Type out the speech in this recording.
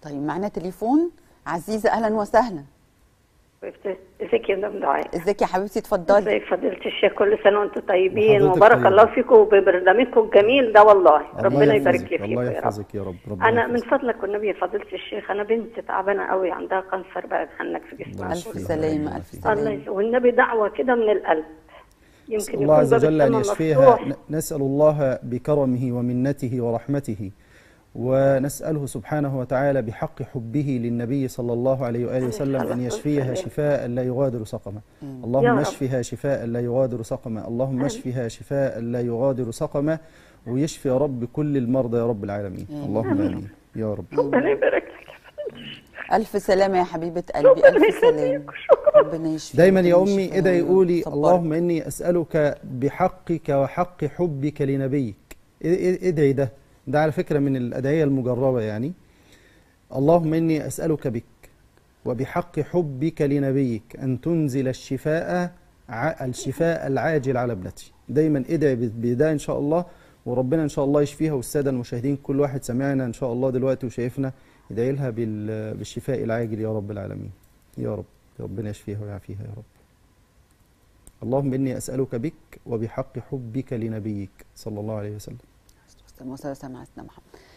طيب معنا تليفون. عزيزه اهلا وسهلا. ازيك يا مدام دعاء؟ ازيك يا حبيبتي اتفضلي. ازيك فضيله الشيخ؟ كل سنه وانتم طيبين وبارك طيبة. الله فيكم وببرنامجكم الجميل ده، والله ربنا يبارك لي فيكم الله يا رب. يحفظك يا رب. ربنا انا من يحفظك. فضلك والنبي فضيله الشيخ، انا بنت تعبانه قوي، عندها كانسر بقى اتهنك في جسمها. الف سلامه الف سلامه. والنبي دعوه كده من القلب، نسأل يمكن الله يكون عز باب وجل أن السماء يشفيها. مفتوح. نسأل الله بكرمه ومنته ورحمته، ونسأله سبحانه وتعالى بحق حبه للنبي صلى الله عليه وآله وسلم أن يشفيها شفاء لا يغادر سقما. اللهم اشفها شفاء لا يغادر سقما. اللهم اشفها شفاء لا يغادر سقما، ويشفي يا رب كل المرضى يا رب العالمين. اللهم آمين يا رب. ربنا يبارك لك. الف سلامه يا حبيبه قلبي. الف سلامه. ربنا يشفيك. دايما يا امي ادعي قولي اللهم اني اسالك بحقك وحق حبك لنبيك. ادعي ده على فكره من الادعيه المجربه يعني. اللهم اني اسالك بك وبحق حبك لنبيك ان تنزل الشفاء العاجل على ابنتي. دايما ادعي بده ان شاء الله، وربنا ان شاء الله يشفيها. والساده المشاهدين كل واحد سمعنا ان شاء الله دلوقتي وشايفنا ادعي لها بالشفاء العاجل يا رب العالمين يا رب. ربنا يشفيها ويعافيها يا رب. اللهم إني أسألك بك وبحق حبك لنبيك صلى الله عليه وسلم. وسلم على سيدنا محمد.